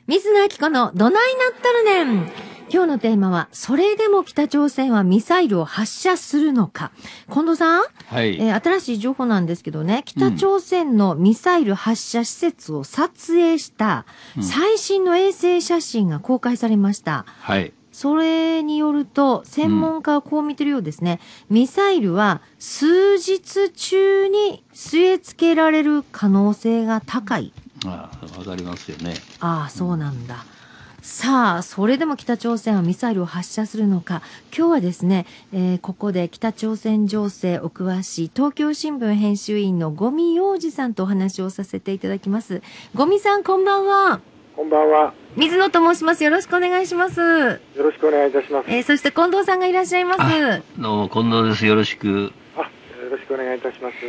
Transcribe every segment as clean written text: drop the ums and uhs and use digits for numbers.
水野明子のどないなったるねん。今日のテーマは、それでも北朝鮮はミサイルを発射するのか。近藤さん、 はい。 新しい情報なんですけどね、北朝鮮のミサイル発射施設を撮影した最新の衛星写真が公開されました。 はい。 それによると、専門家はこう見てるようですね。ミサイルは数日中に据え付けられる可能性が高い。 わかりますよね。 ああ、そうなんだ。さあ、それでも北朝鮮はミサイルを発射するのか。今日はですね、ここで北朝鮮情勢お詳しい東京新聞編集員の五味洋二さんとお話をさせていただきます。五味さん、こんばんは。 こんばんは。 水野と申します。よろしくお願いします。よろしくお願いいたします。 そして近藤さんがいらっしゃいます。 どうも近藤です。よろしく。 よろしくお願いいたします。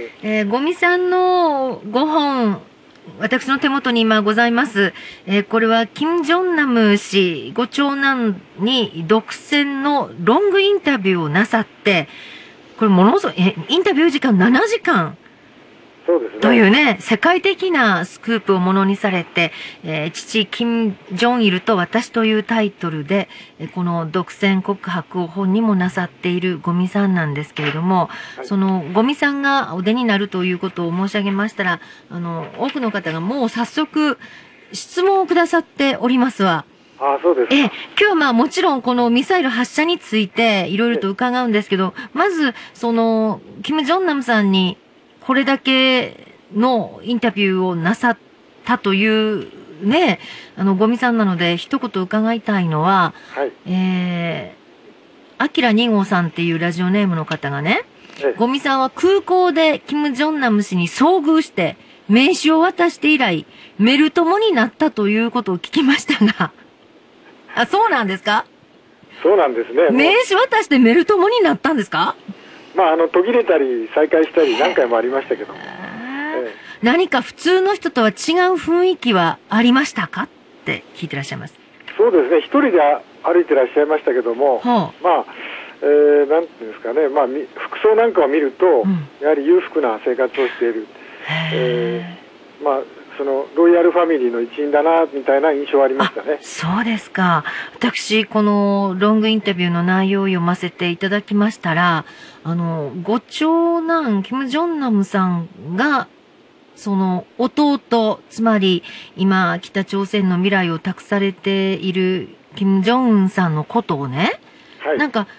五味さんの5本、私の手元に今ございます。これは金正男氏ご長男に独占のロングインタビューをなさって、これものすごい、インタビュー時間7時間。 そうですね。 というね、世界的なスクープをものにされて、父、金正日と私というタイトルで、この独占告白を本にもなさっている五味さんなんですけれども、はい、その五味さんがお出になるということを申し上げましたら、多くの方がもう早速質問をくださっておりますわ。 ああ、そうですか。 今日はまあもちろんこのミサイル発射についていろいろと伺うんですけど、まず、その、金正男さんに、これだけのインタビューをなさったというね、五味さんなので一言伺いたいのは、 はい。 アキラ2号さんっていうラジオネームの方がね、五味さんは空港で金正男氏に遭遇して名刺を渡して以来、メル友になったということを聞きましたが、あ、そうなんですか？ そうなんですね。 名刺渡してメル友になったんですか？ まあ、途切れたり再開したり何回もありましたけども。 何か普通の人とは違う雰囲気はありましたかって聞いてらっしゃいます。 そうですね。一人で歩いてらっしゃいましたけども、まあ、なんていうんですかね、まあ、服装なんかを見ると、やはり裕福な生活をしている。まあ、そのロイヤルファミリーの一員だなみたいな印象はありましたね。 そうですか。私このロングインタビューの内容を読ませていただきましたら、ご長男金正男さんがその弟、つまり今北朝鮮の未来を託されている金正恩さんのことをね、はい、なんか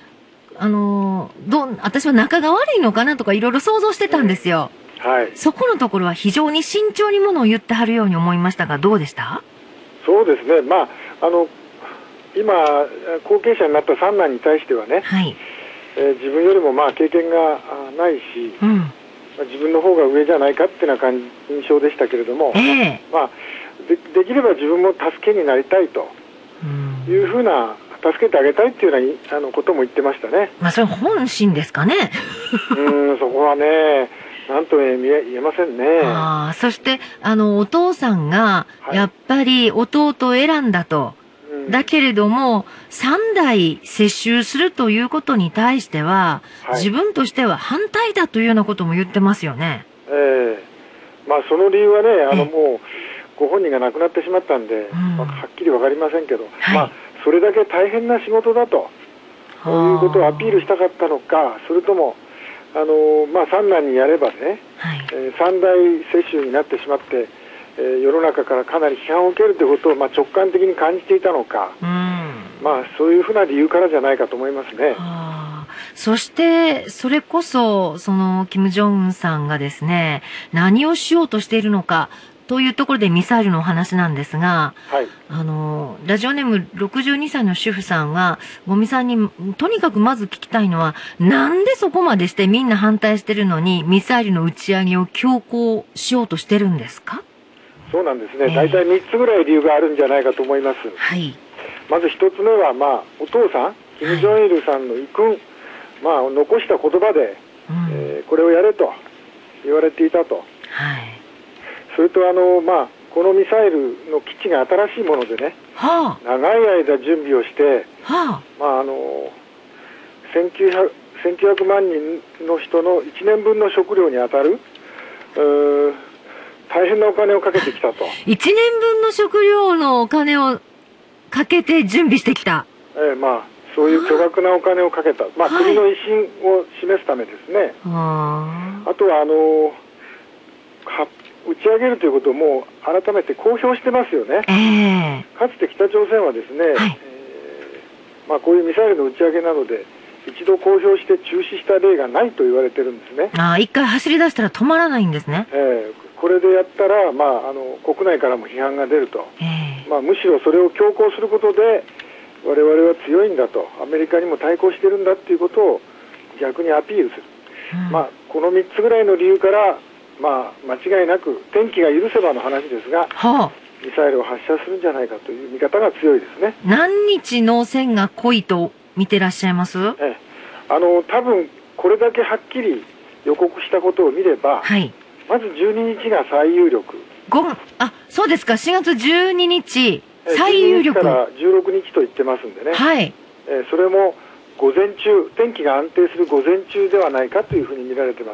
私は仲が悪いのかなとかいろいろ想像してたんですよ。 はい、 そこのところは非常に慎重にものを言ってはるように思いましたが、どうでした？ そうですね。まあ、今、後継者になった三男に対してはね、はい、自分よりもまあ経験がないし、自分の方が上じゃないかっていうような印象でしたけれども、まあ、できれば自分も助けになりたいというふうな、助けてあげたいっていうようなことも言ってましたね。 まあ、それ本心ですかね。 そこはね、なんと言えませんね。 そして、お父さんが、やっぱり弟を選んだと。だけれども、3代接収するということに対しては、自分としては反対だというようなことも言ってますよね。 まあ、その理由はね、もう、ご本人が亡くなってしまったんで、はっきりわかりませんけど、まあ、それだけ大変な仕事だと、そういうことをアピールしたかったのか、それとも、まあ、三男にやればね、三代接種になってしまって、世の中からかなり批判を受けるということを、まあ、直感的に感じていたのか、まあ、そういうふうな理由からじゃないかと思いますね。 そして、それこそ、その、金正恩さんがですね、何をしようとしているのか、というところでミサイルのお話なんですが、はい、ラジオネーム62歳の主婦さんは、五味さんに、とにかくまず聞きたいのは、なんでそこまでしてみんな反対してるのに、ミサイルの打ち上げを強行しようとしてるんですか？ そうなんですね。大体3つぐらい理由があるんじゃないかと思います。 はい。 まず1つ目は、まあ、お父さん、金正日さんの遺訓、まあ、残した言葉で、これをやれと言われていたと。はい。それとまあ、このミサイルの基地が新しいものでね、長い間準備をして、まあ、1900万人の人の1年分の食料に当たる大変なお金をかけてきたと。 1年分の食料のお金をかけて準備してきた。 まあ、そういう巨額なお金をかけた。まあ、国の威信を示すためですね。あとは、打ち上げるということをもう改めて公表してますよね。かつて北朝鮮はですね、まあ、こういうミサイルの打ち上げなどで一度公表して中止した例がないと言われてるんですね。 一回走り出したら止まらないんですね。 これでやったら、まあ、国内からも批判が出ると、まあ、むしろそれを強行することで我々は強いんだと、アメリカにも対抗してるんだということを逆にアピールする、まあ、この3つぐらいの理由から、まあ、間違いなく天気が許せばの話ですが、ミサイルを発射するんじゃないかという見方が強いですね。 何日の線が濃いと見てらっしゃいます？ 多分これだけはっきり予告したことを見れば、まず12日が最有力。 そうですか。4月12日最有力。12日から16日と言ってますんでね。それも午前中、天気が安定する午前中ではないかというふうに見られてます。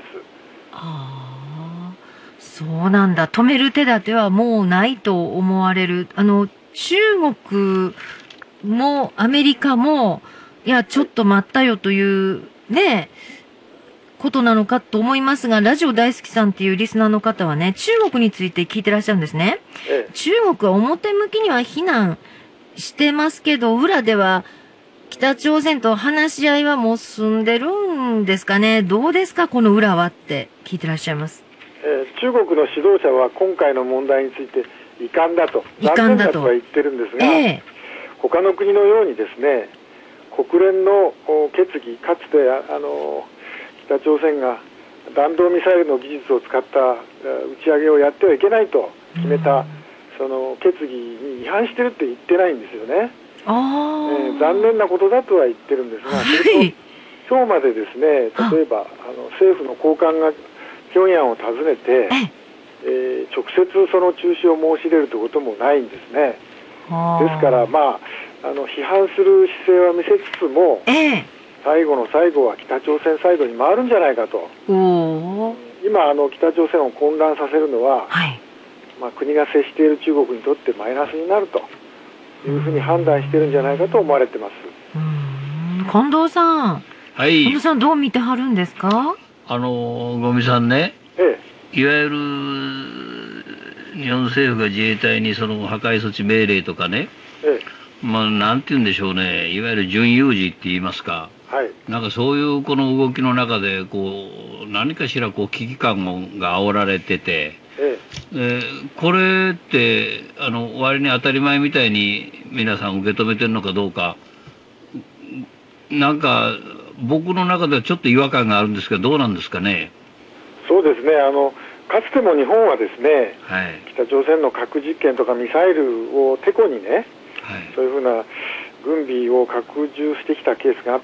そうなんだ。止める手立てはもうないと思われる。中国もアメリカも、いや、ちょっと待ったよというね、ことなのかと思いますが、ラジオ大好きさんっていうリスナーの方はね、中国について聞いてらっしゃるんですね。中国は表向きには非難してますけど、裏では北朝鮮と話し合いはもう進んでるんですかね。どうですか、この裏はって聞いてらっしゃいます。 中国の指導者は今回の問題について遺憾だと、残念だとは言ってるんですが、他の国のようにですね、国連の決議、かつて北朝鮮が弾道ミサイルの技術を使った打ち上げをやってはいけないと決めた、その決議に違反してるって言ってないんですよね。残念なことだとは言ってるんですが、それと今日までですね、例えば政府の高官が平壌を訪ねて、直接その中止を申し入れるということもないんですね。ですから、まあ、批判する姿勢は見せつつも、最後の最後は北朝鮮サイドに回るんじゃないかと。今北朝鮮を混乱させるのは、まあ、国が接している中国にとってマイナスになるというふうに判断しているんじゃないかと思われてます。 近藤さん、近藤さんどう見てはるんですか？ 五味さんね、いわゆる日本政府が自衛隊にその破壊措置命令とかね、まあなんて言うんでしょうね、いわゆる準有事って言いますか、なんかそういうこの動きの中でこう何かしらこう危機感が煽られてて、これって割に当たり前みたいに皆さん受け止めてるのかどうか、なんか僕の中ではちょっと違和感があるんですけど、どうなんですかね。 そうですね、かつても日本はですね、北朝鮮の核実験とかミサイルをてこにね、そういうふうな軍備を拡充してきたケースがあって、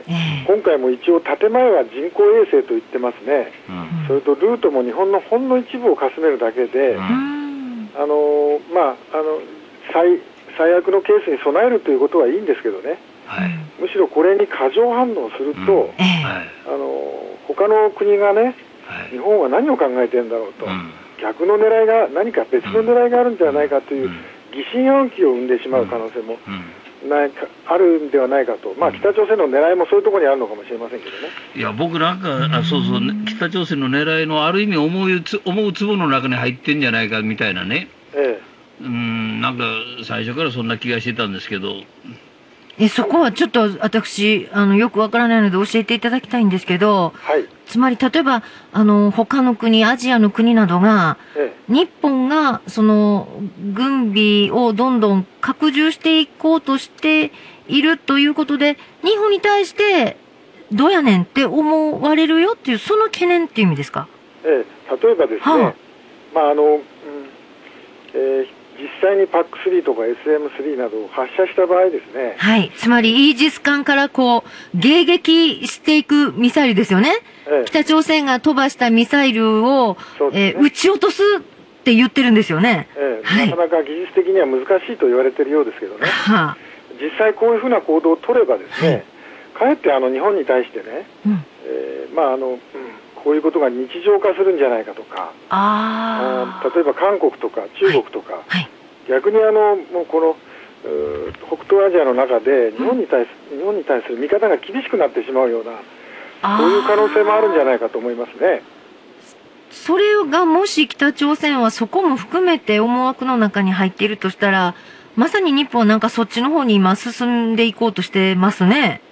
今回も一応建前は人工衛星と言ってますね、それとルートも日本のほんの一部をかすめるだけで、まあ、最悪のケースに備えるということはいいんですけどね、むしろこれに過剰反応すると、他の国がね、日本は何を考えてるんだろうと、逆の狙いが、何か別の狙いがあるんじゃないかという疑心暗鬼を生んでしまう可能性もあるんではないかと、まあ、北朝鮮の狙いもそういうところにあるのかもしれませんけどね。 いや、僕なんか、北朝鮮の狙いのある意味思う壺の中に入ってんじゃないかみたいなね、なんか最初からそんな気がしてたんですけど。 そこはちょっと私よくわからないので教えていただきたいんですけど、つまり例えば他の国、アジアの国などが、日本がその軍備をどんどん拡充していこうとしているということで、日本に対してどうやねんって思われるよっていう、その懸念っていう意味ですか？ 例えばですね、まあ実際に PAC3 とか SM3 などを発射した場合ですね、 つまりイージス艦からこう迎撃していくミサイルですよね。北朝鮮が飛ばしたミサイルを、撃ち落とすって言ってるんですよね。 なかなか技術的には難しいと言われているようですけどね、実際こういうふうな行動を取ればですね、かえって日本に対してね、まあこういうことが日常化するんじゃないかとか、例えば韓国とか中国とか、はいはい、逆にもうこの北東アジアの中で日本に対する見方が厳しくなってしまうような、そういう可能性もあるんじゃないかと思いますね。 それがもし北朝鮮はそこも含めて思惑の中に入っているとしたら、まさに日本はなんかそっちの方に今進んでいこうとしてますね。